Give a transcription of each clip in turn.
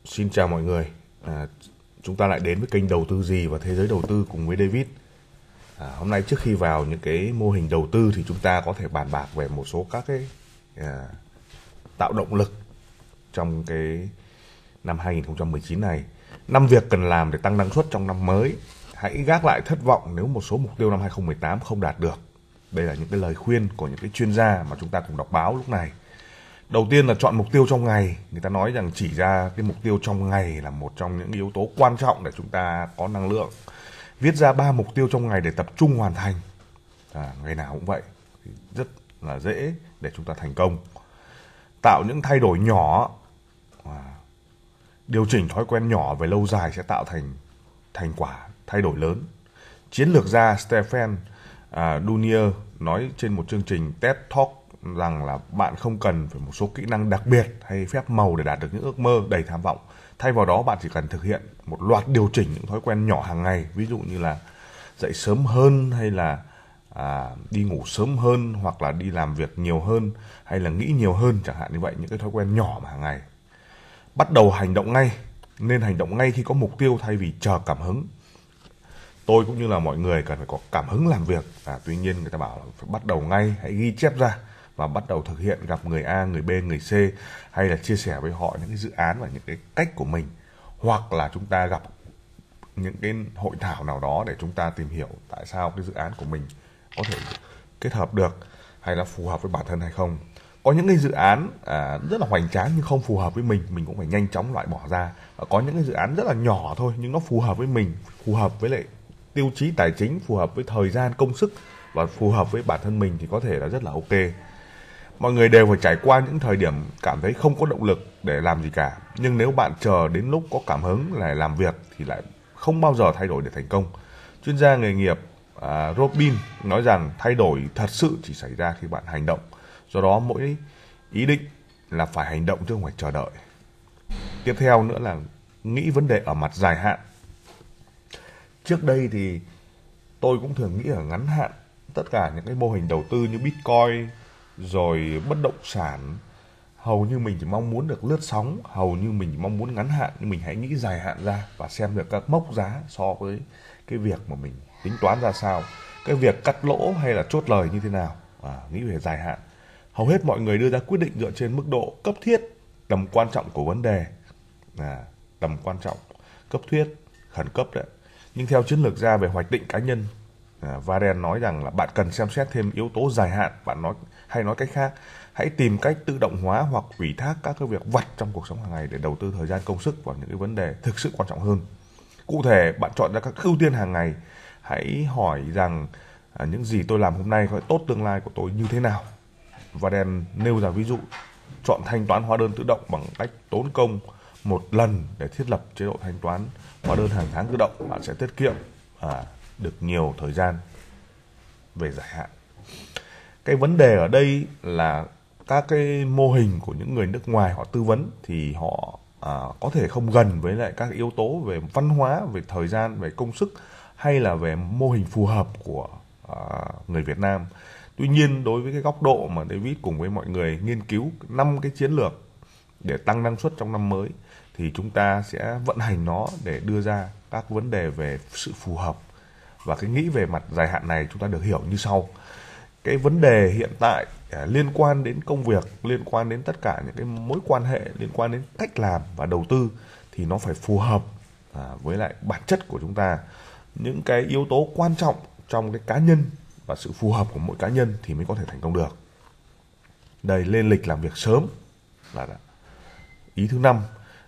Xin chào mọi người. Chúng ta lại đến với kênh đầu tư gì và thế giới đầu tư cùng với David. Hôm nay trước khi vào những cái mô hình đầu tư thì chúng ta có thể bàn bạc về một số các cái tạo động lực trong cái năm 2019 này. 5 việc cần làm để tăng năng suất trong năm mới. Hãy gác lại thất vọng nếu một số mục tiêu năm 2018 không đạt được. Đây là những cái lời khuyên của những cái chuyên gia mà chúng ta cùng đọc báo lúc này. Đầu tiên là chọn mục tiêu trong ngày. Người ta nói rằng chỉ ra cái mục tiêu trong ngày là một trong những yếu tố quan trọng để chúng ta có năng lượng. Viết ra 3 mục tiêu trong ngày để tập trung hoàn thành. Ngày nào cũng vậy. Thì rất là dễ để chúng ta thành công. Tạo những thay đổi nhỏ. Điều chỉnh thói quen nhỏ về lâu dài sẽ tạo thành thành quả thay đổi lớn. Chiến lược gia Stephen Dunier nói trên một chương trình TED Talk rằng là bạn không cần phải một số kỹ năng đặc biệt hay phép màu để đạt được những ước mơ đầy tham vọng. Thay vào đó bạn chỉ cần thực hiện một loạt điều chỉnh những thói quen nhỏ hàng ngày, ví dụ như là dậy sớm hơn hay là đi ngủ sớm hơn, hoặc là đi làm việc nhiều hơn hay là nghĩ nhiều hơn, chẳng hạn như vậy, những cái thói quen nhỏ mà hàng ngày. Bắt đầu hành động ngay, nên hành động ngay khi có mục tiêu thay vì chờ cảm hứng. Tôi cũng như là mọi người cần phải có cảm hứng làm việc. Tuy nhiên người ta bảo là phải bắt đầu ngay, hãy ghi chép ra và bắt đầu thực hiện, gặp người A, người B, người C, hay là chia sẻ với họ những cái dự án và những cái cách của mình. Hoặc là chúng ta gặp những cái hội thảo nào đó để chúng ta tìm hiểu tại sao cái dự án của mình có thể kết hợp được hay là phù hợp với bản thân hay không. Có những cái dự án rất là hoành tráng nhưng không phù hợp với mình cũng phải nhanh chóng loại bỏ ra. Có những cái dự án rất là nhỏ thôi nhưng nó phù hợp với mình, phù hợp với lại tiêu chí tài chính, phù hợp với thời gian, công sức và phù hợp với bản thân mình thì có thể là rất là ok. Mọi người đều phải trải qua những thời điểm cảm thấy không có động lực để làm gì cả. Nhưng nếu bạn chờ đến lúc có cảm hứng lại làm việc thì lại không bao giờ thay đổi để thành công. Chuyên gia nghề nghiệp Robin nói rằng thay đổi thật sự chỉ xảy ra khi bạn hành động. Do đó mỗi ý định là phải hành động chứ không phải chờ đợi. Tiếp theo nữa là nghĩ vấn đề ở mặt dài hạn. Trước đây thì tôi cũng thường nghĩ ở ngắn hạn. Tất cả những cái mô hình đầu tư như Bitcoin rồi bất động sản, hầu như mình chỉ mong muốn được lướt sóng, hầu như mình mong muốn ngắn hạn, nhưng mình hãy nghĩ dài hạn ra và xem được các mốc giá so với cái việc mà mình tính toán ra sao, cái việc cắt lỗ hay là chốt lời như thế nào. Nghĩ về dài hạn. Hầu hết mọi người đưa ra quyết định dựa trên mức độ cấp thiết, tầm quan trọng của vấn đề. Tầm quan trọng, cấp thiết, khẩn cấp đấy. Nhưng theo chiến lược gia về hoạch định cá nhân, Warren nói rằng là bạn cần xem xét thêm yếu tố dài hạn. Hay nói cách khác, hãy tìm cách tự động hóa hoặc ủy thác các cái việc vặt trong cuộc sống hàng ngày để đầu tư thời gian, công sức vào những cái vấn đề thực sự quan trọng hơn. Cụ thể, bạn chọn ra các ưu tiên hàng ngày. Hãy hỏi rằng những gì tôi làm hôm nay có tốt tương lai của tôi như thế nào. Warren nêu ra ví dụ, chọn thanh toán hóa đơn tự động bằng cách tốn công một lần để thiết lập chế độ thanh toán hóa đơn hàng tháng tự động. Bạn sẽ tiết kiệm được nhiều thời gian về dài hạn. Cái vấn đề ở đây là các cái mô hình của những người nước ngoài họ tư vấn thì họ có thể không gần với lại các yếu tố về văn hóa, về thời gian, về công sức hay là về mô hình phù hợp của người Việt Nam. Tuy nhiên đối với cái góc độ mà David cùng với mọi người nghiên cứu 5 cái chiến lược để tăng năng suất trong năm mới thì chúng ta sẽ vận hành nó để đưa ra các vấn đề về sự phù hợp. Và cái nghĩ về mặt dài hạn này chúng ta được hiểu như sau. Cái vấn đề hiện tại liên quan đến công việc, liên quan đến tất cả những cái mối quan hệ, liên quan đến cách làm và đầu tư thì nó phải phù hợp với lại bản chất của chúng ta. Những cái yếu tố quan trọng trong cái cá nhân và sự phù hợp của mỗi cá nhân thì mới có thể thành công được. Đây, lên lịch làm việc sớm là ý thứ 5.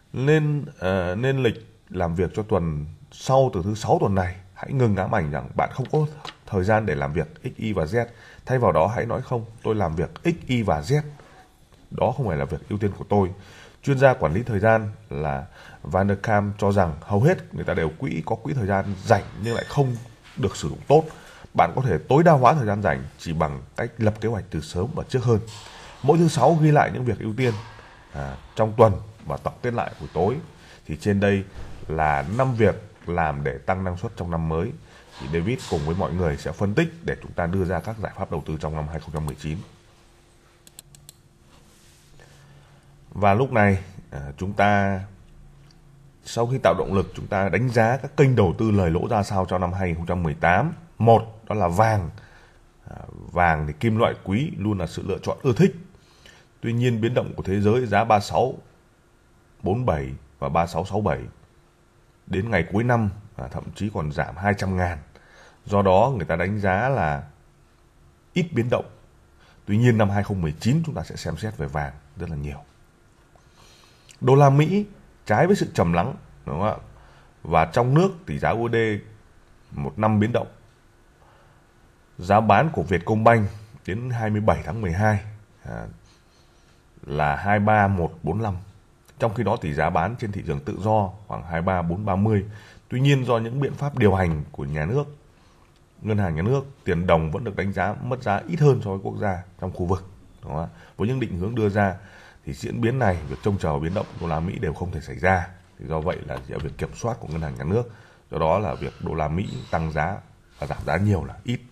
Nên lịch làm việc cho tuần sau từ thứ 6 tuần này. Hãy ngừng ám ảnh rằng bạn không có thời gian để làm việc X, Y và Z. Thay vào đó hãy nói không, tôi làm việc X, Y và Z. Đó không phải là việc ưu tiên của tôi. Chuyên gia quản lý thời gian là Van der Kam cho rằng hầu hết người ta đều có quỹ thời gian rảnh nhưng lại không được sử dụng tốt. Bạn có thể tối đa hóa thời gian rảnh chỉ bằng cách lập kế hoạch từ sớm và trước hơn. Mỗi thứ 6 ghi lại những việc ưu tiên trong tuần và tổng kết lại buổi tối. Thì trên đây là 5 việc làm để tăng năng suất trong năm mới. Thì David cùng với mọi người sẽ phân tích để chúng ta đưa ra các giải pháp đầu tư trong năm 2019. Và lúc này chúng ta sau khi tạo động lực, chúng ta đánh giá các kênh đầu tư lời lỗ ra sao cho năm 2018. Một, đó là vàng. Vàng thì kim loại quý luôn là sự lựa chọn ưa thích. Tuy nhiên biến động của thế giới, giá 3647 và 3667 đến ngày cuối năm thậm chí còn giảm 200.000. Do đó người ta đánh giá là ít biến động. Tuy nhiên năm 2019 chúng ta sẽ xem xét về vàng rất là nhiều. Đô la Mỹ trái với sự trầm lắng, đúng không ạ? Và trong nước tỷ giá USD một năm biến động. Giá bán của Vietcombank đến 27 tháng 12 là 23145. Trong khi đó tỷ giá bán trên thị trường tự do khoảng 23430. Tuy nhiên do những biện pháp điều hành của nhà nước, ngân hàng nhà nước, tiền đồng vẫn được đánh giá mất giá ít hơn so với quốc gia trong khu vực. Đúng không? Với những định hướng đưa ra thì diễn biến này, việc trông chờ biến động đô la Mỹ đều không thể xảy ra. Thì do vậy là việc kiểm soát của ngân hàng nhà nước. Do đó là việc đô la Mỹ tăng giá và giảm giá nhiều là ít.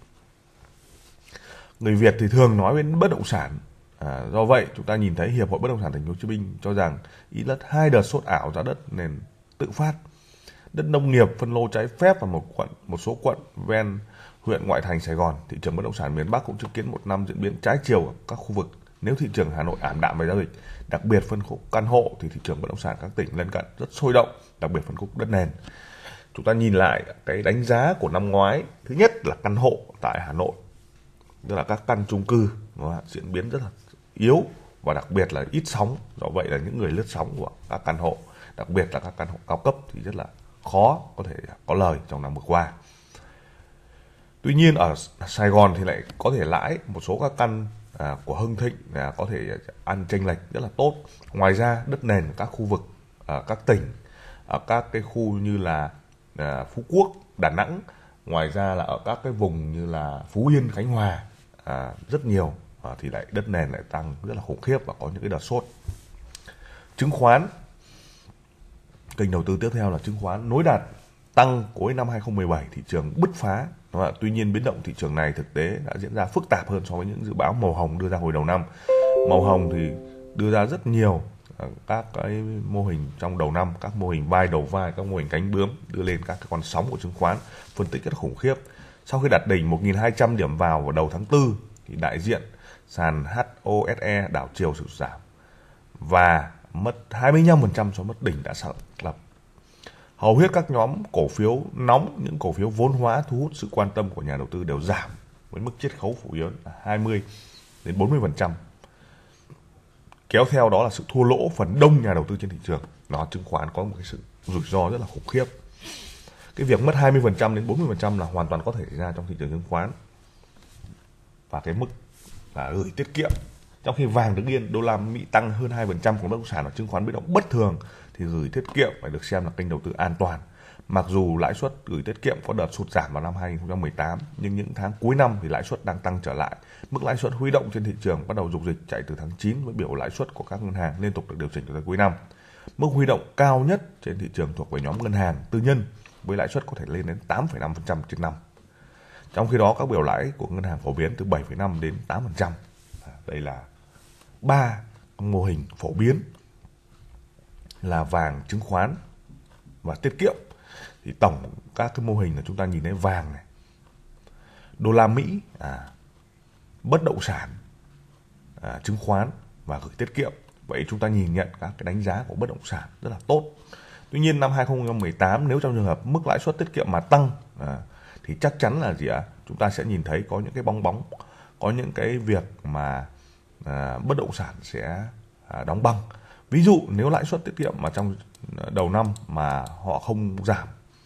Người Việt thì thường nói đến bất động sản. Do vậy chúng ta nhìn thấy Hiệp hội Bất động sản Thành phố Hồ Chí Minh cho rằng ít nhất 2 đợt sốt ảo giá đất nền tự phát, đất nông nghiệp, phân lô trái phép và một số quận ven huyện ngoại thành Sài Gòn. Thị trường bất động sản miền Bắc cũng chứng kiến một năm diễn biến trái chiều ở các khu vực. Nếu thị trường Hà Nội ảm đạm về giao dịch, đặc biệt phân khúc căn hộ, thì thị trường bất động sản các tỉnh lân cận rất sôi động, đặc biệt phân khúc đất nền. Chúng ta nhìn lại cái đánh giá của năm ngoái, thứ nhất là căn hộ tại Hà Nội, tức là các căn chung cư nó diễn biến rất là yếu và đặc biệt là ít sóng. Do vậy là những người lướt sóng của các căn hộ, đặc biệt là các căn hộ cao cấp thì rất là khó có thể có lời trong năm vừa qua. Tuy nhiên ở Sài Gòn thì lại có thể lãi, một số các căn của Hưng Thịnh có thể ăn chênh lệch rất là tốt. Ngoài ra đất nền các khu vực, các tỉnh, ở các cái khu như là Phú Quốc, Đà Nẵng, ngoài ra là ở các cái vùng như là Phú Yên, Khánh Hòa rất nhiều, thì lại đất nền lại tăng rất là khủng khiếp và có những cái đợt sốt. Chứng khoán, kênh đầu tư tiếp theo là chứng khoán nối đạt tăng cuối năm 2017, thị trường bứt phá. Tuy nhiên biến động thị trường này thực tế đã diễn ra phức tạp hơn so với những dự báo màu hồng đưa ra hồi đầu năm. Màu hồng thì đưa ra rất nhiều các cái mô hình trong đầu năm, các mô hình vai đầu vai, các mô hình cánh bướm đưa lên các cái con sóng của chứng khoán, phân tích rất khủng khiếp. Sau khi đạt đỉnh 1.200 điểm vào đầu tháng 4 thì đại diện sàn HOSE đảo chiều sụt giảm và mất 25% so mất đỉnh đã xác lập. Hầu hết các nhóm cổ phiếu nóng, những cổ phiếu vốn hóa thu hút sự quan tâm của nhà đầu tư đều giảm với mức chiết khấu phổ biến là 20 đến 40%. Kéo theo đó là sự thua lỗ phần đông nhà đầu tư trên thị trường. Nó chứng khoán có một cái sự rủi ro rất là khủng khiếp. Cái việc mất 20% đến 40% là hoàn toàn có thể xảy ra trong thị trường chứng khoán. Và cái mức là gửi tiết kiệm. Trong khi vàng đứng yên, đô la Mỹ tăng hơn 2%, còn bất động sản và chứng khoán biến động bất thường thì gửi tiết kiệm phải được xem là kênh đầu tư an toàn. Mặc dù lãi suất gửi tiết kiệm có đợt sụt giảm vào năm 2018, nhưng những tháng cuối năm thì lãi suất đang tăng trở lại. Mức lãi suất huy động trên thị trường bắt đầu dục dịch chạy từ tháng 9 với biểu lãi suất của các ngân hàng liên tục được điều chỉnh từ cuối năm. Mức huy động cao nhất trên thị trường thuộc về nhóm ngân hàng tư nhân với lãi suất có thể lên đến 8,5% trên năm. Trong khi đó các biểu lãi của ngân hàng phổ biến từ 7,5 đến 8%. Đây là 3 mô hình phổ biến là vàng, chứng khoán và tiết kiệm. Thì tổng các cái mô hình là chúng ta nhìn thấy vàng này, đô la Mỹ, bất động sản, chứng khoán và gửi tiết kiệm. Vậy chúng ta nhìn nhận các cái đánh giá của bất động sản rất là tốt. Tuy nhiên năm 2018 nếu trong trường hợp mức lãi suất tiết kiệm mà tăng thì chắc chắn là chúng ta sẽ nhìn thấy có những cái bong bóng, có những cái việc mà bất động sản sẽ đóng băng. Ví dụ nếu lãi suất tiết kiệm mà trong đầu năm mà họ không giảm,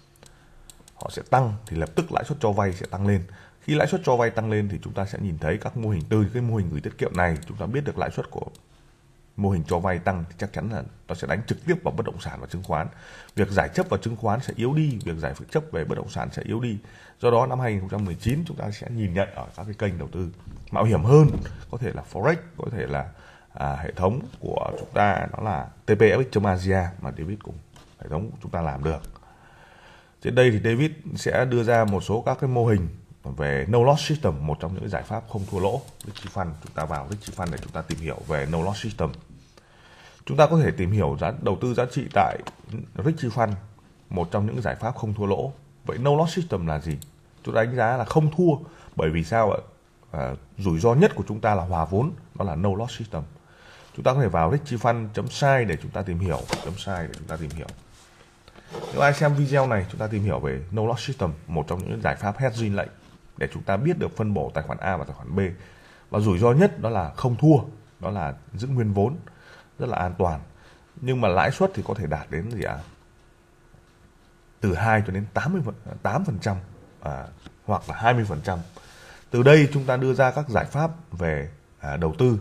họ sẽ tăng thì lập tức lãi suất cho vay sẽ tăng lên. Khi lãi suất cho vay tăng lên thì chúng ta sẽ nhìn thấy các mô hình, từ cái mô hình gửi tiết kiệm này chúng ta biết được lãi suất của mô hình cho vay tăng thì chắc chắn là nó sẽ đánh trực tiếp vào bất động sản và chứng khoán. Việc giải chấp vào chứng khoán sẽ yếu đi, việc giải chấp về bất động sản sẽ yếu đi. Do đó năm 2019 chúng ta sẽ nhìn nhận ở các cái kênh đầu tư mạo hiểm hơn, có thể là Forex, có thể là hệ thống của chúng ta nó là TPFX.Asia mà David cùng hệ thống của chúng ta làm được. Trên đây thì David sẽ đưa ra một số các cái mô hình về no loss system, một trong những giải pháp không thua lỗ. Richie Fund, chúng ta vào Richie Fund để chúng ta tìm hiểu về no loss system. Chúng ta có thể tìm hiểu đầu tư giá trị tại Richie Fund, một trong những giải pháp không thua lỗ. Vậy no loss system là gì? Chúng ta đánh giá là không thua, bởi vì sao ạ? Rủi ro nhất của chúng ta là hòa vốn, đó là no loss system. Chúng ta có thể vào richiefund.site để chúng ta tìm hiểu, Nếu ai xem video này, chúng ta tìm hiểu về no loss system, một trong những giải pháp hedging lệnh để chúng ta biết được phân bổ tài khoản A và tài khoản B. Và rủi ro nhất đó là không thua, đó là giữ nguyên vốn, rất là an toàn. Nhưng mà lãi suất thì có thể đạt đến từ 2 cho đến 8% hoặc là 20%. Từ đây chúng ta đưa ra các giải pháp về đầu tư.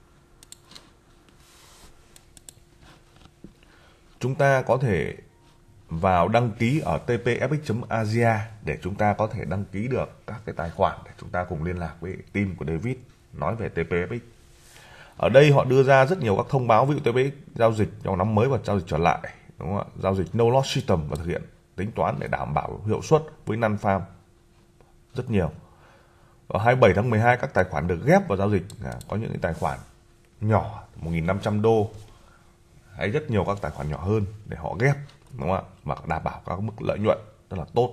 Chúng ta có thể vào đăng ký ở tpfx.asia để chúng ta có thể đăng ký được các cái tài khoản để chúng ta cùng liên lạc với team của David nói về TPFX. Ở đây họ đưa ra rất nhiều các thông báo, ví dụ TPFX giao dịch trong năm mới và giao dịch trở lại, đúng không ạ? Giao dịch no loss system và thực hiện tính toán để đảm bảo hiệu suất với non-farm rất nhiều. Vào 27 tháng 12 các tài khoản được ghép vào giao dịch, có những cái tài khoản nhỏ 1.500 đô hay rất nhiều các tài khoản nhỏ hơn để họ ghép, đúng không ạ? Và đảm bảo các mức lợi nhuận rất là tốt.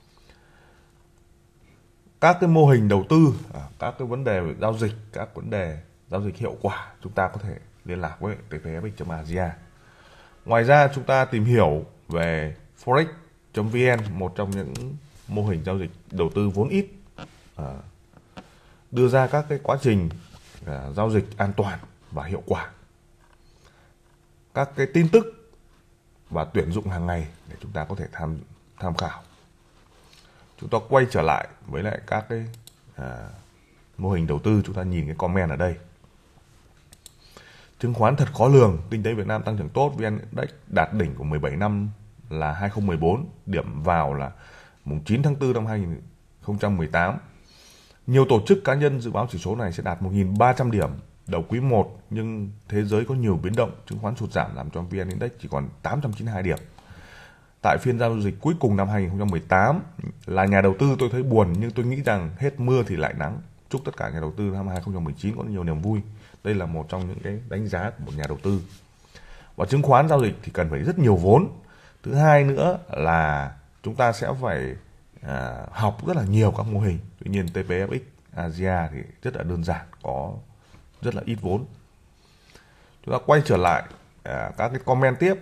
Các cái mô hình đầu tư, các cái vấn đề về giao dịch, các vấn đề giao dịch hiệu quả, chúng ta có thể liên lạc với tpfx.asia. Ngoài ra chúng ta tìm hiểu về forex.vn, một trong những mô hình giao dịch đầu tư vốn ít, đưa ra các cái quá trình giao dịch an toàn và hiệu quả, các cái tin tức và tuyển dụng hàng ngày để chúng ta có thể tham khảo. Chúng ta quay trở lại với lại các cái mô hình đầu tư. Chúng ta nhìn cái comment ở đây. Chứng khoán thật khó lường, kinh tế Việt Nam tăng trưởng tốt, VN Index đạt đỉnh của 17 năm là 2014, điểm vào là mùng 9 tháng 4 năm 2018. Nhiều tổ chức cá nhân dự báo chỉ số này sẽ đạt 1.300 điểm đầu quý 1, nhưng thế giới có nhiều biến động, chứng khoán sụt giảm làm cho VN Index chỉ còn 892 điểm. Tại phiên giao dịch cuối cùng năm 2018, là nhà đầu tư tôi thấy buồn, nhưng tôi nghĩ rằng hết mưa thì lại nắng. Chúc tất cả nhà đầu tư năm 2019 có nhiều niềm vui. Đây là một trong những cái đánh giá của một nhà đầu tư. Và chứng khoán giao dịch thì cần phải rất nhiều vốn. Thứ hai nữa là chúng ta sẽ phải học rất là nhiều các mô hình. Tuy nhiên TPFX Asia thì rất là đơn giản, có rất là ít vốn. Chúng ta quay trở lại các cái comment tiếp.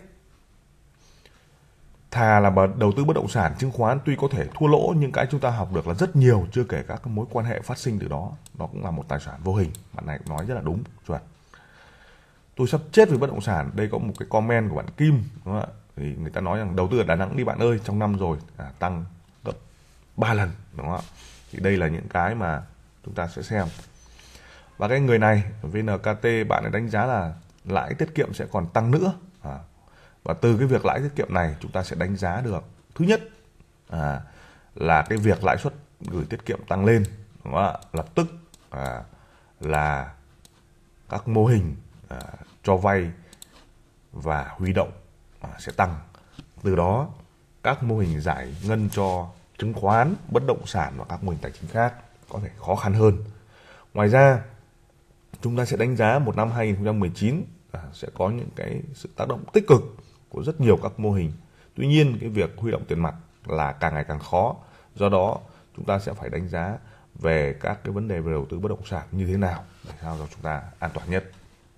Thà là đầu tư bất động sản, chứng khoán tuy có thể thua lỗ, nhưng cái chúng ta học được là rất nhiều, chưa kể các cái mối quan hệ phát sinh từ đó. Nó cũng là một tài sản vô hình. Bạn này nói rất là đúng, chuẩn. Tôi sắp chết vì bất động sản. Đây có một cái comment của bạn Kim, đúng không ạ? Thì người ta nói rằng đầu tư ở Đà Nẵng đi bạn ơi, trong năm rồi tăng gấp 3 lần, đúng không ạ? Thì đây là những cái mà chúng ta sẽ xem. Và cái người này, VNKT, bạn ấy đánh giá là lãi tiết kiệm sẽ còn tăng nữa. Và từ cái việc lãi tiết kiệm này chúng ta sẽ đánh giá được, thứ nhất là cái việc lãi suất gửi tiết kiệm tăng lên, đúng không ạ? Lập tức là các mô hình cho vay và huy động sẽ tăng. Từ đó các mô hình giải ngân cho chứng khoán, bất động sản và các mô hình tài chính khác có thể khó khăn hơn. Ngoài ra chúng ta sẽ đánh giá một năm 2019 sẽ có những cái sự tác động tích cực của rất nhiều các mô hình. Tuy nhiên cái việc huy động tiền mặt là càng ngày càng khó. Do đó chúng ta sẽ phải đánh giá về các cái vấn đề về đầu tư bất động sản như thế nào để sao cho chúng ta an toàn nhất.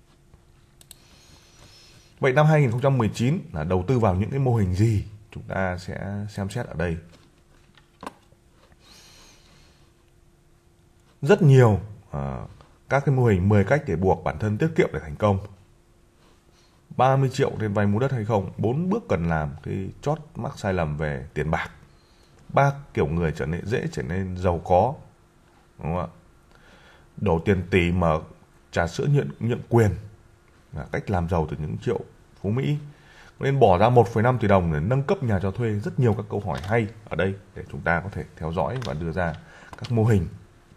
Vậy năm 2019 là đầu tư vào những cái mô hình gì? Chúng ta sẽ xem xét ở đây. Rất nhiều các cái mô hình 10 cách để buộc bản thân tiết kiệm để thành công. 30 triệu nên vay mua đất hay không? 4 bước cần làm khi chót mắc sai lầm về tiền bạc. 3 kiểu người dễ trở nên giàu có, đúng không ạ? Đổ tiền tỷ mở trà sữa nhượng quyền là cách làm giàu từ những triệu phú Mỹ. Nên bỏ ra 1,5 tỷ đồng để nâng cấp nhà cho thuê. Rất nhiều các câu hỏi hay ở đây để chúng ta có thể theo dõi và đưa ra các mô hình.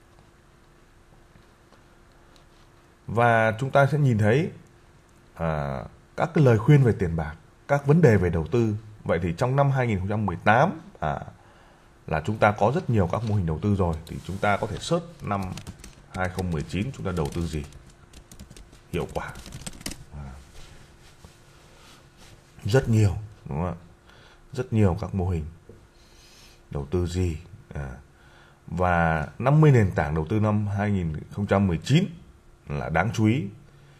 Và chúng ta sẽ nhìn thấy các cái lời khuyên về tiền bạc, các vấn đề về đầu tư. Vậy thì trong năm 2018 là chúng ta có rất nhiều các mô hình đầu tư rồi, thì chúng ta có thể search năm 2019 chúng ta đầu tư gì hiệu quả. rất nhiều, đúng không ạ? Rất nhiều các mô hình đầu tư gì. Và 50 nền tảng đầu tư năm 2019 là đáng chú ý.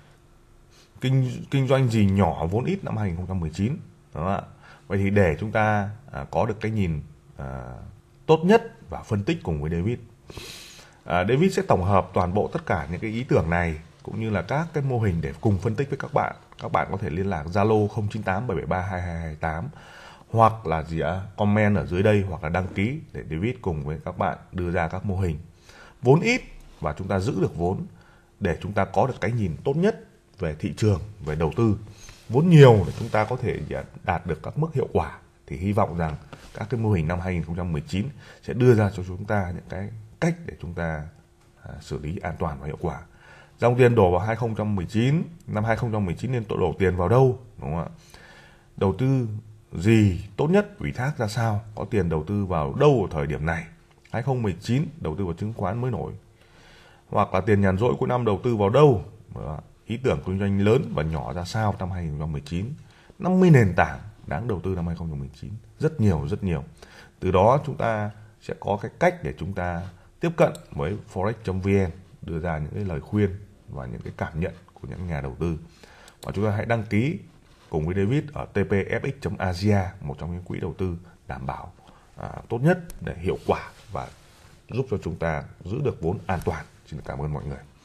Kinh doanh gì nhỏ vốn ít năm 2019, đúng không ạ? Vậy thì để chúng ta có được cái nhìn tốt nhất và phân tích cùng với David, David sẽ tổng hợp toàn bộ tất cả những cái ý tưởng này cũng như là các cái mô hình để cùng phân tích với các bạn. Các bạn có thể liên lạc Zalo 098 773 2228 hoặc là comment ở dưới đây, hoặc là đăng ký để David cùng với các bạn đưa ra các mô hình. Vốn ít và chúng ta giữ được vốn để chúng ta có được cái nhìn tốt nhất về thị trường, về đầu tư. Vốn nhiều để chúng ta có thể đạt được các mức hiệu quả. Thì hy vọng rằng các cái mô hình năm 2019 sẽ đưa ra cho chúng ta những cái cách để chúng ta xử lý an toàn và hiệu quả. Dòng tiền đổ vào 2019, năm 2019 nên đổ tiền vào đâu, đúng không ạ? Đầu tư gì tốt nhất, ủy thác ra sao, có tiền đầu tư vào đâu ở thời điểm này. 2019 đầu tư vào chứng khoán mới nổi, hoặc là tiền nhàn rỗi cuối năm đầu tư vào đâu, ý tưởng kinh doanh lớn và nhỏ ra sao năm 2019. 50 nền tảng đáng đầu tư năm 2019, rất nhiều. Từ đó chúng ta sẽ có cái cách để chúng ta tiếp cận với forex.vn, đưa ra những cái lời khuyên và những cái cảm nhận của những nhà đầu tư. Và chúng ta hãy đăng ký cùng với David ở tpfx.asia, một trong những quỹ đầu tư đảm bảo tốt nhất để hiệu quả và giúp cho chúng ta giữ được vốn an toàn. Xin cảm ơn mọi người.